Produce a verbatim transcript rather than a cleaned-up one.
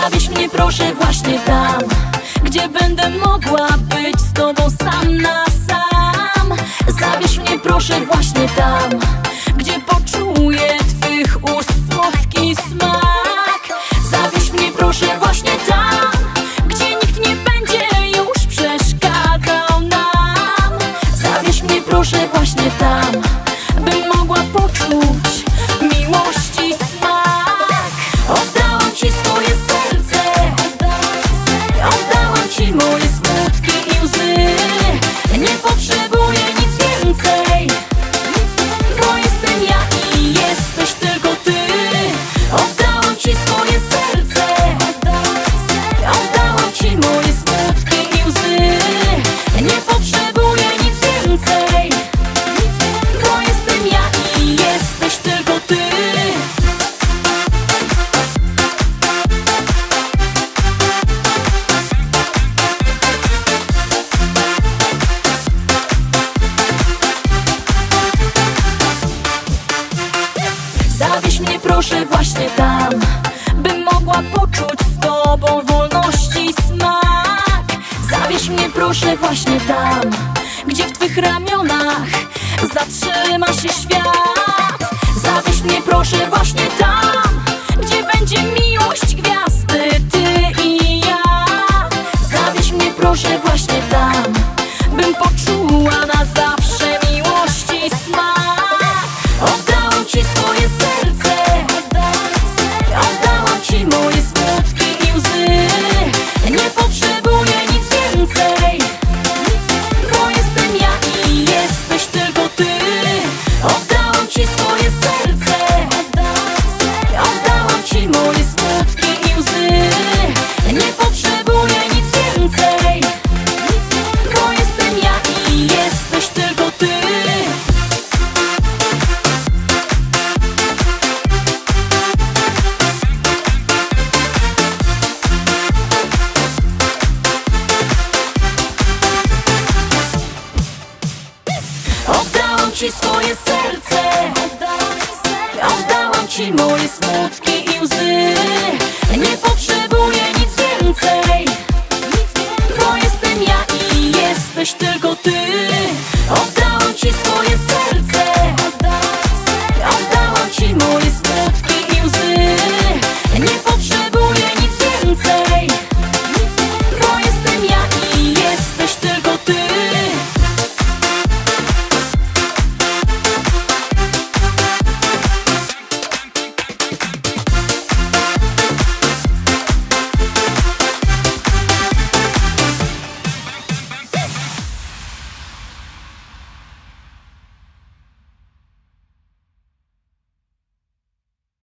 Zawieź mnie proszę właśnie tam, gdzie będę mogła być z tobą sam na sam. Zawieź mnie proszę właśnie tam, gdzie poczuję twych ust słodki smak. Zawieź mnie proszę właśnie tam, gdzie nikt nie będzie już przeszkadzał nam. Zawieź mnie proszę właśnie tam, bym mogła poczuć miłości smak. Oddałam ci swoje serce, oddałam ci moje smutki i łzy. Nie potrzebuję nic więcej, bo jestem ja i jesteś tylko ty. Oddałam ci swoje serce, oddałam ci moje smutki i łzy. Nie potrzebuję nic więcej, bo jestem ja i jesteś tylko ty. Zawieź mnie proszę właśnie tam, bym mogła poczuć z tobą wolności smak. Zawieź mnie proszę właśnie tam, gdzie w twych ramionach zatrzyma się świat. Zawieź mnie proszę właśnie tam, gdzie będzie miłość gwiazdy, ty i ja. Zawieź mnie proszę właśnie tam, bym poczuła na zawsze miłości smak. Oddałam ci swoje serce, oddałam ci moje smutki i łzy. Nie potrzebuję nic więcej, bo jestem ja i jesteś tylko ty. Oddałam ci swoje serce, oddałam ci moje smutki i łzy. Nie potrzebuję nic więcej, bo jestem ja i jesteś tylko ty. Oddałam ci swoje serce, oddałam ci moje smutki i łzy.